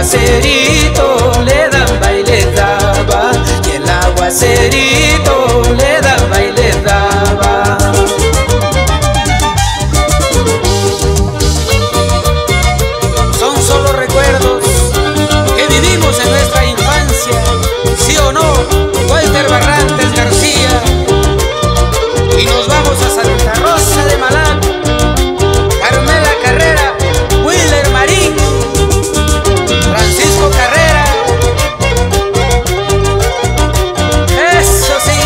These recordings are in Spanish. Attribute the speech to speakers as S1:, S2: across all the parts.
S1: aguacerito le daba y le daba, y el aguacerito le daba y le daba. Son solo recuerdos que vivimos en nuestra infancia, ¿sí o no? Walter Barrantes García. Y nos vamos a Santa Rosa de Malán, Carmela Carrera, Willer Marín, Francisco Carrera. Eso sí.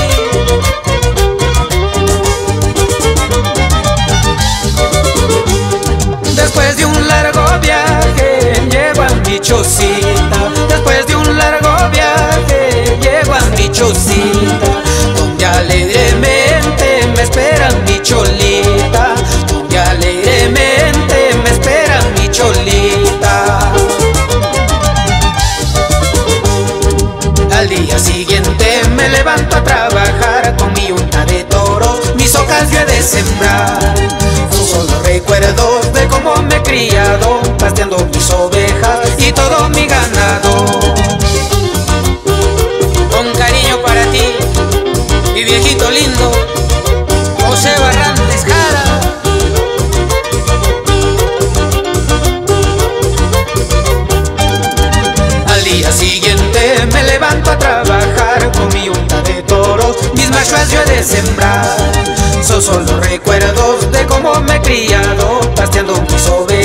S1: Después de un largo viaje llego a mi chocita, después de un largo viaje llego a mi chocita, donde alegremente me espera mi cholita, donde alegremente me espera mi cholita. Al día siguiente me levanto a trabajar con mi yunta de toros, mis ocas yo he de sembrar. Son solo recuerdos de cómo me he criado, pasteando mis ovejas y todo mi ganado. Con cariño para ti, mi viejito lindo, José Barrantes Jara. Al día siguiente me levanto a trabajar con mi yunta de toros, mis machuas yo he de sembrar. Son solo recuerdos de cómo me he criado, pasteando mis ovejas